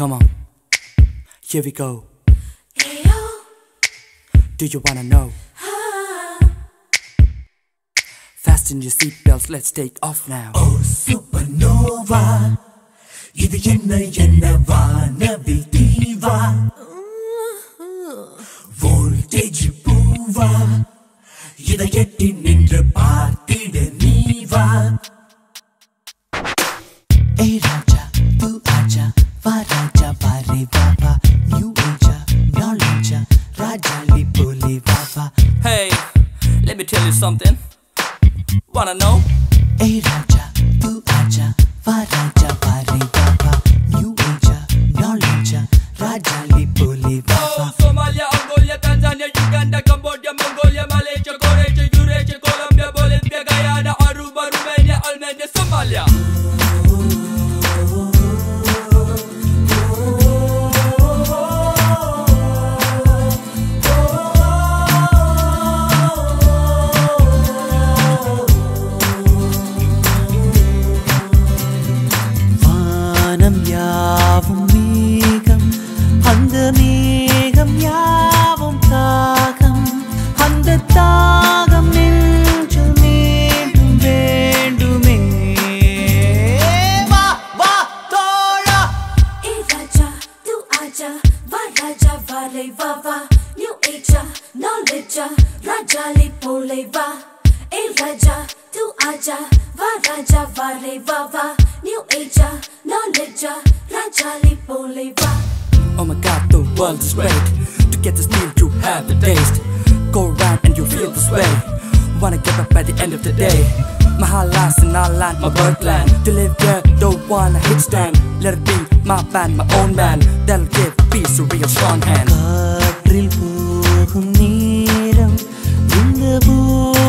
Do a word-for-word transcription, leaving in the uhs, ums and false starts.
Come on, here we go. Do you wanna know? Fasten your seatbelts, let's take off now. Oh supernova, இது என்ன என்ன வானவில் தீவா, voltage பூவா, இதை எட்டி நின்று பார்த்திட நீவா. Hey Raja, tu aja, va Raja, va re va va, new age, knowledge, Raja li pole va va. Hey, let me tell you something. Wanna know? Hey Raja, tu aja, va Raja, va re va va, new age, knowledge, Raja li pole va va. Oh, Somalia, Angola, Tanzania, Uganda, Cambodia, Mongolia, Malaysia, Croatia, Eurasia, Colombia, Bolivia, Guyana, Aruba, Romania, Albania, Somalia. யாவும் மேகம், அந்த மேகம் யாவும் தாகம், அந்த தாகம் நெஞ்சில் மீண்டும் வேண்டுமே. வா வா தோழா. Hey Raja, tu aja, va Raja, va re va va, new age, knowledge, Raja li pole va. Hey Raja, tu aja, va Raja, va re va va, new age, knowledge, Raja li pole va. Oh my God, the world is great. To get this meal, you have the taste. Go around and you feel this way. Wanna get up at the end of the day. My heart lies in our land, my birthland. To live there, don't wanna hit stand. Let it be my band, my own band. That'll give peace a real strong hand. காற்றில் போகும் நேரம் இந்த பூ